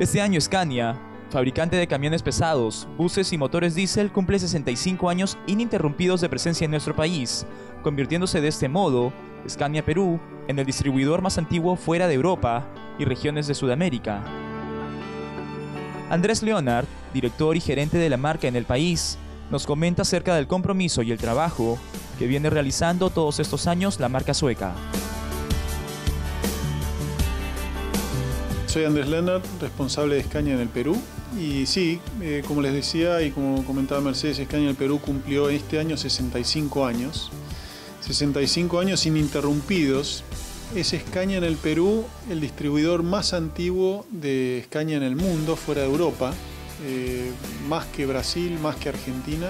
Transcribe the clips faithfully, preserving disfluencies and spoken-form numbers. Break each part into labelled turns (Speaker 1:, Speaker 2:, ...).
Speaker 1: Este año Scania, fabricante de camiones pesados, buses y motores diésel, cumple sesenta y cinco años ininterrumpidos de presencia en nuestro país, convirtiéndose de este modo Scania Perú en el distribuidor más antiguo fuera de Europa y regiones de Sudamérica. Andrés Leonard, director y gerente de la marca en el país, nos comenta acerca del compromiso y el trabajo que viene realizando todos estos años la marca sueca.
Speaker 2: Soy Andrés Leonard, responsable de Scania en el Perú. Y sí, eh, como les decía y como comentaba Mercedes, Scania en el Perú cumplió este año sesenta y cinco años. sesenta y cinco años ininterrumpidos. Es Scania en el Perú el distribuidor más antiguo de Scania en el mundo, fuera de Europa. Eh, más que Brasil, más que Argentina.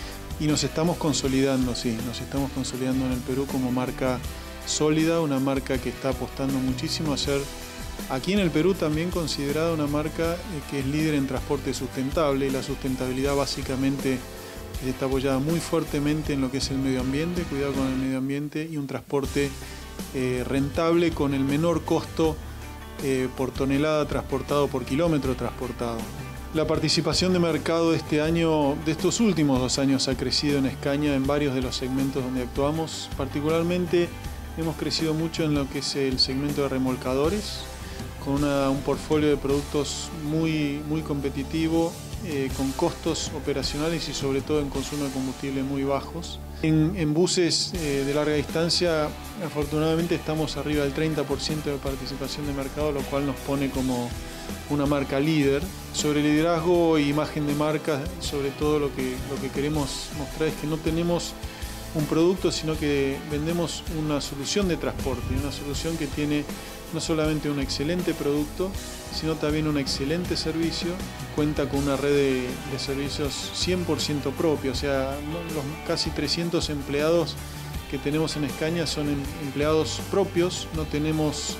Speaker 2: Y nos estamos consolidando, sí, nos estamos consolidando en el Perú como marca sólida, una marca que está apostando muchísimo a ser, aquí en el Perú también considerada una marca eh, que es líder en transporte sustentable, y la sustentabilidad básicamente está apoyada muy fuertemente en lo que es el medio ambiente, cuidado con el medio ambiente y un transporte eh, rentable con el menor costo eh, por tonelada transportado, por kilómetro transportado. La participación de mercado de este año, de estos últimos dos años, ha crecido en Scania en varios de los segmentos donde actuamos. Particularmente hemos crecido mucho en lo que es el segmento de remolcadores, con una, un portfolio de productos muy, muy competitivo, eh, con costos operacionales y sobre todo en consumo de combustible muy bajos. En, en buses eh, de larga distancia, afortunadamente estamos arriba del treinta por ciento de participación de mercado, lo cual nos pone como una marca líder. Sobre liderazgo e imagen de marca, sobre todo lo que, lo que queremos mostrar es que no tenemos un producto, sino que vendemos una solución de transporte, una solución que tiene no solamente un excelente producto, sino también un excelente servicio. Cuenta con una red de, de servicios cien por ciento propia, o sea, los casi trescientos empleados que tenemos en Scania son em, empleados propios, no tenemos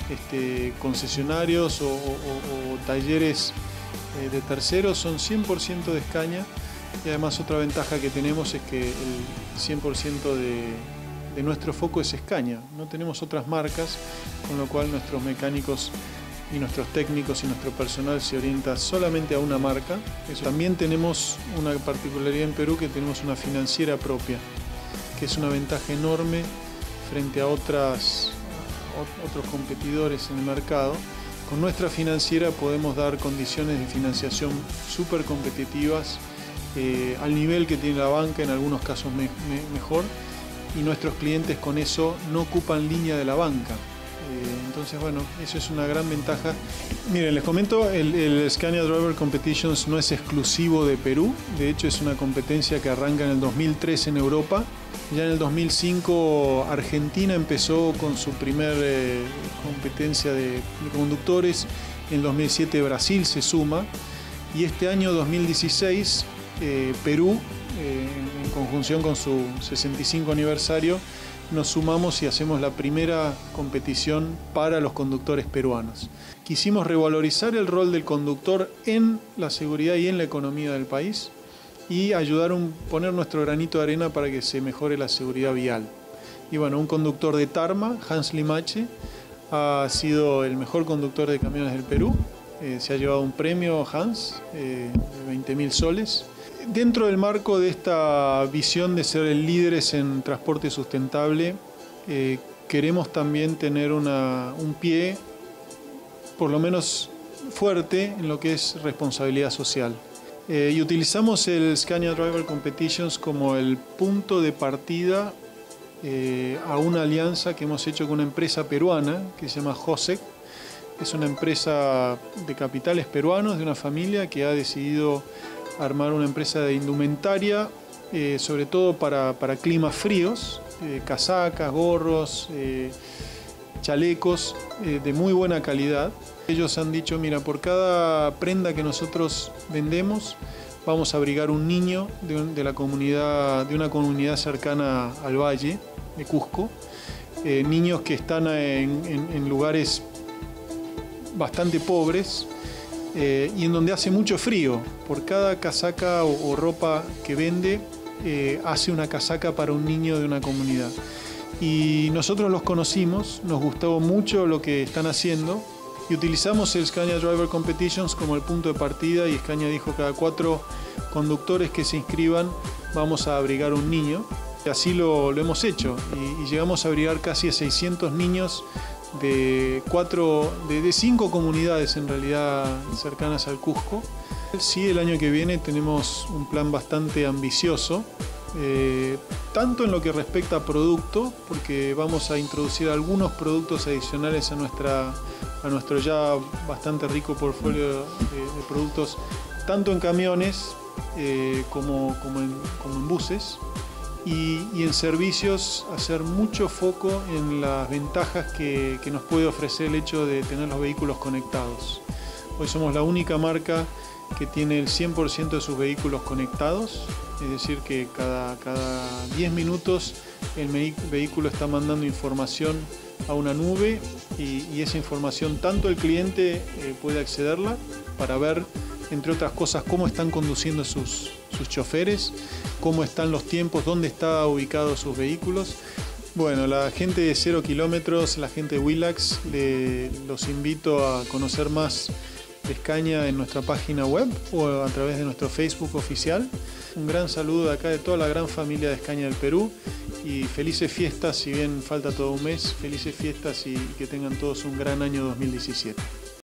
Speaker 2: este, concesionarios o, o, o talleres eh, de terceros, son cien por ciento de Scania. Y además otra ventaja que tenemos es que el cien por ciento de, de nuestro foco es Scania. No tenemos otras marcas, con lo cual nuestros mecánicos y nuestros técnicos y nuestro personal se orienta solamente a una marca. Eso. También tenemos una particularidad en Perú, que tenemos una financiera propia, que es una ventaja enorme frente a otras, a otros competidores en el mercado. Con nuestra financiera podemos dar condiciones de financiación súper competitivas, Eh, al nivel que tiene la banca, en algunos casos me, me, mejor, y nuestros clientes con eso no ocupan línea de la banca. Eh, entonces, bueno, eso es una gran ventaja. Miren, les comento, el, el Scania Driver Competitions no es exclusivo de Perú, de hecho es una competencia que arranca en el dos mil tres en Europa. Ya en el dos mil cinco Argentina empezó con su primer eh, competencia de, de conductores, en el dos mil siete Brasil se suma, y este año dos mil dieciséis Eh, Perú, eh, en conjunción con su sesenta y cinco aniversario, nos sumamos y hacemos la primera competición para los conductores peruanos. Quisimos revalorizar el rol del conductor en la seguridad y en la economía del país y ayudar a poner nuestro granito de arena para que se mejore la seguridad vial. Y bueno, un conductor de Tarma, Hans Limache, ha sido el mejor conductor de camiones del Perú. Eh, se ha llevado un premio Hans eh, de veinte mil soles. Dentro del marco de esta visión de ser líderes en transporte sustentable, eh, queremos también tener una, un pie, por lo menos fuerte, en lo que es responsabilidad social. Eh, y utilizamos el Scania Driver Competitions como el punto de partida eh, a una alianza que hemos hecho con una empresa peruana que se llama Josec. Es una empresa de capitales peruanos, de una familia que ha decidido armar una empresa de indumentaria, eh, sobre todo para, para climas fríos, eh, casacas, gorros, eh, chalecos eh, de muy buena calidad. Ellos han dicho, mira, por cada prenda que nosotros vendemos vamos a abrigar un niño de, un, de, la comunidad, de una comunidad cercana al valle de Cusco, eh, niños que están en, en, en lugares bastante pobres, Eh, y en donde hace mucho frío. Por cada casaca o, o ropa que vende, eh, hace una casaca para un niño de una comunidad. Y nosotros los conocimos, nos gustó mucho lo que están haciendo Y utilizamos el Scania Driver Competitions como el punto de partida, y Scania dijo: cada cuatro conductores que se inscriban vamos a abrigar un niño. Y así lo, lo hemos hecho, y, y llegamos a abrigar casi a seiscientos niños de, cuatro, de, de cinco comunidades en realidad cercanas al Cusco. Sí, el año que viene tenemos un plan bastante ambicioso, eh, tanto en lo que respecta a producto, porque vamos a introducir algunos productos adicionales a, nuestra, a nuestro ya bastante rico portfolio de, de productos, tanto en camiones eh, como, como, en, como en buses, y, y en servicios hacer mucho foco en las ventajas que, que nos puede ofrecer el hecho de tener los vehículos conectados. Hoy somos la única marca que tiene el cien por ciento de sus vehículos conectados, es decir que cada, cada diez minutos el vehículo está mandando información a una nube, y, y esa información tanto el cliente eh, puede accederla para ver, entre otras cosas, cómo están conduciendo sus, sus choferes, cómo están los tiempos, dónde están ubicados sus vehículos. Bueno, la gente de Cero Kilómetros, la gente de Willax, le, los invito a conocer más de Scania en nuestra página web o a través de nuestro Facebook oficial. Un gran saludo de acá, de toda la gran familia de Scania del Perú, y felices fiestas, si bien falta todo un mes, felices fiestas y que tengan todos un gran año dos mil diecisiete.